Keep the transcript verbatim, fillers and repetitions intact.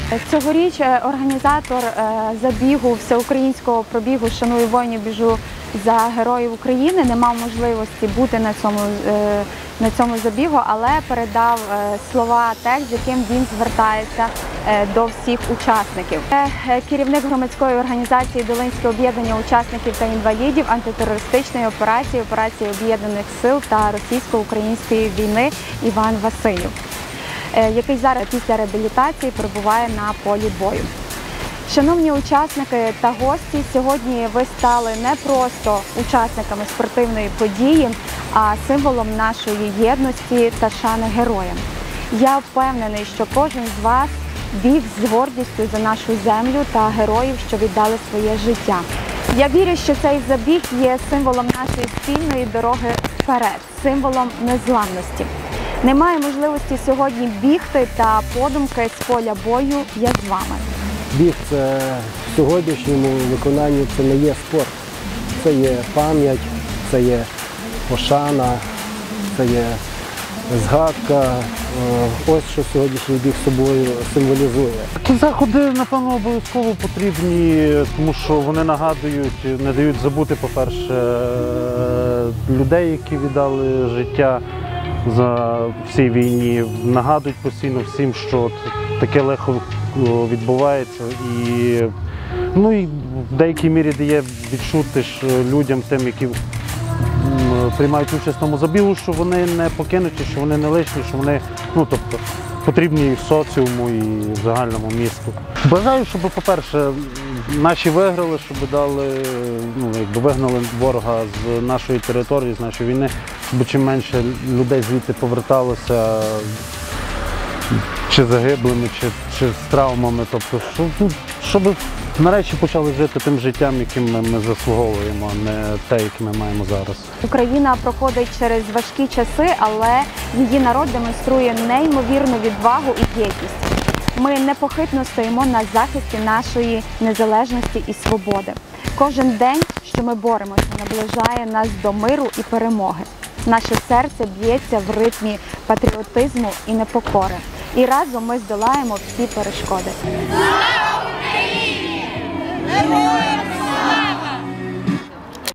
Цьогоріч організатор забігу, всеукраїнського пробігу «Шаную воїнів, біжу за героїв України» не мав можливості бути на цьому, на цьому забігу, але передав слова, текст, з яким він звертається до всіх учасників. Керівник громадської організації «Долинське об'єднання учасників та інвалідів антитерористичної операції, операції Об'єднаних сил та російсько-української війни» Іван Василів, який зараз після реабілітації перебуває на полі бою. Шановні учасники та гості, сьогодні ви стали не просто учасниками спортивної події, а символом нашої єдності та шани героям. Я впевнений, що кожен з вас біг з гордістю за нашу землю та героїв, що віддали своє життя. Я вірю, що цей забіг є символом нашої спільної дороги вперед, символом незламності. Немає можливості сьогодні бігти та подумки з поля бою «Я з вами». Біг – це в сьогоднішньому виконанні це не є спорт. Це є пам'ять, це є пошана, це є згадка. Ось що сьогоднішній біг собою символізує. Ці заходи, напевно, обов'язково потрібні, тому що вони нагадують, не дають забути, по-перше, людей, які віддали життя за всій війні, нагадують постійно всім, що таке легко відбувається, і, ну, і в деякій мірі дає відчути людям, тим, які приймають участь в тому забігу, що вони не покинуті, що вони не лишні, що вони, ну, тобто, потрібні і соціуму, і загальному місту. Бажаю, щоб, по-перше, наші виграли, щоб дали, ну, якби вигнали ворога з нашої території, з нашої війни, щоб чим менше людей звідти поверталося чи загиблими, чи, чи з травмами, тобто, щоб, ну, щоб нарешті почали жити тим життям, яким ми, ми заслуговуємо, а не те, яке ми маємо зараз. Україна проходить через важкі часи, але її народ демонструє неймовірну відвагу і єдність. Ми непохитно стоїмо на захисті нашої незалежності і свободи. Кожен день, що ми боремося, наближає нас до миру і перемоги. Наше серце б'ється в ритмі патріотизму і непокори. І разом ми здолаємо всі перешкоди. Слава Україні! Героям!